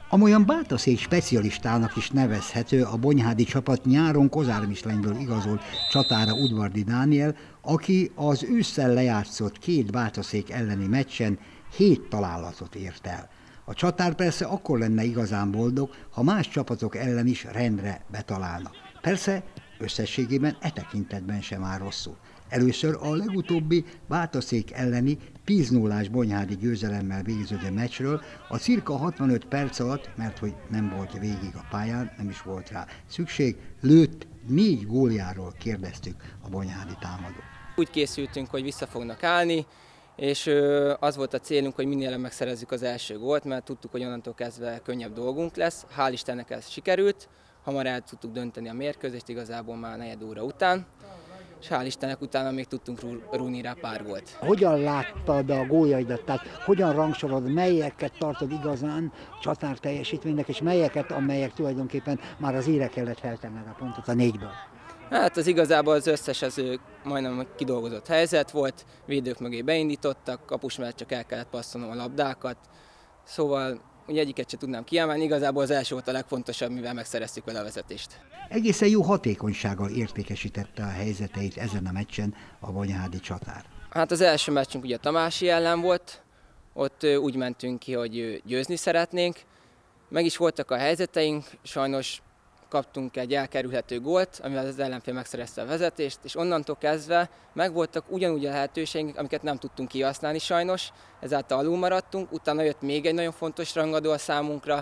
Amolyan Bátaszék specialistának is nevezhető a bonyhádi csapat nyáron Kozármislenyből igazolt csatára Udvardi Dániel, aki az ősszel lejátszott 2 Bátaszék elleni meccsen 7 találatot ért el. A csatár persze akkor lenne igazán boldog, ha más csapatok ellen is rendre betalálna. Persze összességében e tekintetben sem áll rosszul. Először a legutóbbi Bátaszék elleni 10-0-ás bonyhádi győzelemmel végződő meccsről a cirka 65 perc alatt, mert hogy nem volt végig a pályán, nem is volt rá szükség, lőtt 4 góljáról kérdeztük a bonyhádi támadót. Úgy készültünk, hogy vissza fognak állni, és az volt a célunk, hogy minél előbb megszerezzük az első gólt, mert tudtuk, hogy onnantól kezdve könnyebb dolgunk lesz. Hál' Istennek ez sikerült, hamar el tudtuk dönteni a mérkőzést, igazából már negyed óra után. És hál' Istennek utána még tudtunk rúni rá pár gólt. Hogyan láttad a góljaidat? Tehát hogyan rangsorolod, melyeket tartod igazán csatár teljesítménynek, és melyeket, amelyek tulajdonképpen már az ére kellett feltenned a pontot a 4-ből? Hát az igazából az összes az majdnem kidolgozott helyzet volt, védők mögé beindítottak, kapus mellett csak el kellett passzolnom a labdákat, szóval ugye egyiket sem tudnám kiemelni, igazából az első volt a legfontosabb, mivel megszereztük vele a vezetést. Egészen jó hatékonysággal értékesítette a helyzeteit ezen a meccsen a bonyhádi csatár. Hát az első meccsünk ugye a Tamási ellen volt, ott úgy mentünk ki, hogy győzni szeretnénk, meg is voltak a helyzeteink, sajnos kaptunk egy elkerülhető gólt, amivel az ellenfél megszerezte a vezetést, és onnantól kezdve megvoltak ugyanúgy a lehetőségek, amiket nem tudtunk kihasználni sajnos, ezáltal alul maradtunk, utána jött még egy nagyon fontos rangadó a számunkra,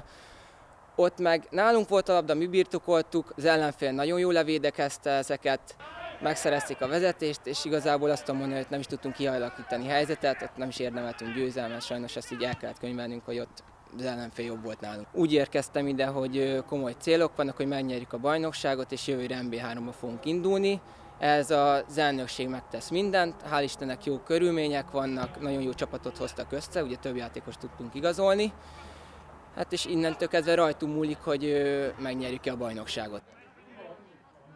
ott meg nálunk volt a labda, mi birtokoltuk, az ellenfél nagyon jól levédekezte ezeket, megszerezték a vezetést, és igazából azt tudom mondani, hogy nem is tudtunk kialakítani helyzetet, ott nem is érdemeltünk győzelmet, sajnos ezt így el kellett könyvelnünk, hogy ott az ellenfél jobb volt nálunk. Úgy érkeztem ide, hogy komoly célok vannak, hogy megnyerjük a bajnokságot, és jövőre MB3-ba fogunk indulni. Ez az elnökség megtesz mindent, hál' Istennek jó körülmények vannak, nagyon jó csapatot hoztak össze, ugye több játékos tudtunk igazolni. Hát és innentől kezdve rajtunk múlik, hogy megnyerjük-e a bajnokságot.